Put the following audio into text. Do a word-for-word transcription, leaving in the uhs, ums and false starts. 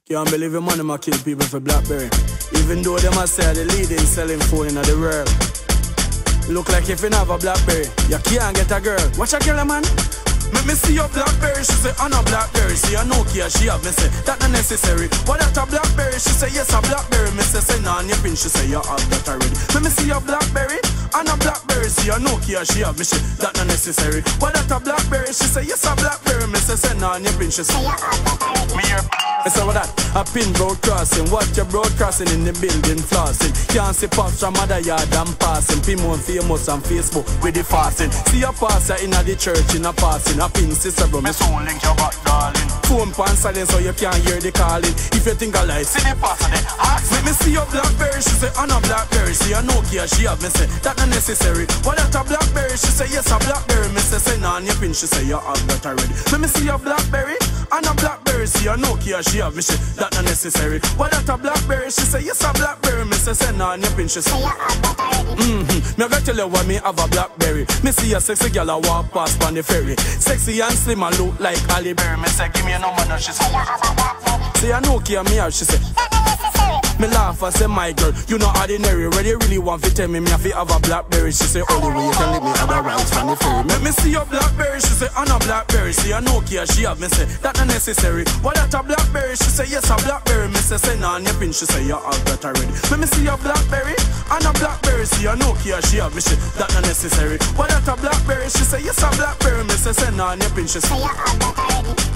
Can't believe your money ma kill people for blackberry. Even though them a say the leading selling phone in the world. Look like if you have a blackberry, you can't get a girl. Watch a girl, man. Make me see your blackberry, she say, I'm a blackberry. See a Nokia, she have me say, that not necessary. What that a blackberry, she say, yes a blackberry. Me say, say, nah, your pin, she say, you have that already. Make me see your blackberry, I'm a blackberry. See a Nokia, she have me say, that not necessary. What that a blackberry, she say, yes a blackberry. Me say, say, nah, your pin, she say, you have that already. Me here. I say what that, a pin broadcasting. What you broadcasting in the building flossing. Can't see pops from other yard and passing. People famous on Facebook with the fasting. See a pastor in the church in a passing. A pin sister bro, me soon link your back darling. Phone pan silent so you can't hear the calling. If you think I lie, see the pastor then ask. Make me see your blackberry, she say I'm a blackberry. See a Nokia, she have me say that not necessary. What that a blackberry, she say yes a blackberry. Me say say nah, your pin, she say you have that already. Make me see your blackberry, I'm a blackberry. See a Nokia, she have me say that not necessary. What that a blackberry, she say yes a blackberry. Me say say nah, your pin, she say you have that already. Mm-hmm. Me gonna tell you why me have a blackberry. Me see a sexy girl a walk past on the ferry. Sexy and slim and look like Ali Berry. Me say give me a number now, she say you have a blackberry. Say I know care me out, she say that not necessary. Me laugh and say my girl, you know ordinary. Where they really want to tell me me have to have a blackberry. She say only way you can let me have a rights from the ferry. Make me see your blackberry, she say I'm a blackberry. See I know care, she have me say that not necessary. What that a blackberry, she say yes a blackberry. Me say say nah, your pin, she say you have that already. Make me see your blackberry, I'm a blackberry. See I know care, she have me say that not necessary. What that a blackberry, she say yes a blackberry. Me say say nah, your pin, she say you have that already.